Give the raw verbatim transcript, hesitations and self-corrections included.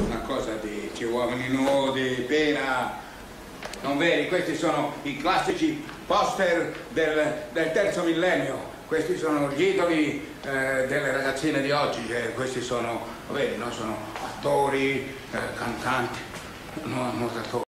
una cosa di che uomini nudi, pena. Non vedi, questi sono i classici poster del, del terzo millennio. Questi sono gli idoli eh, delle ragazzine di oggi, eh, questi sono, vedi, no? Sono attori, eh, cantanti, no, nuotatori.